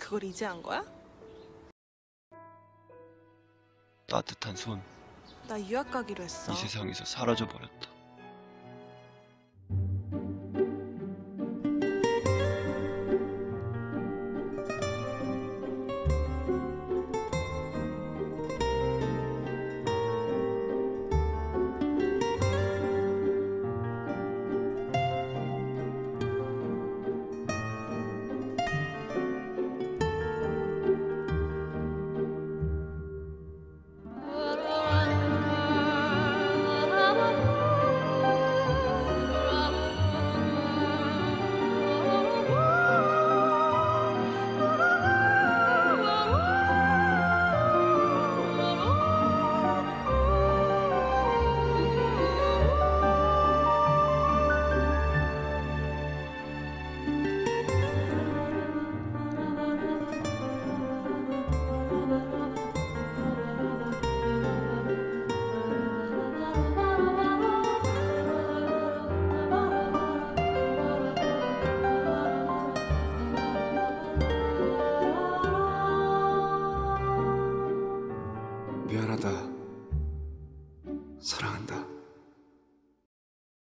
그걸 이제 한 거야? 따뜻한 손, 나 유학 가기로 했어. 이 세상에서 사라져버렸다. 미안하다. 사랑한다.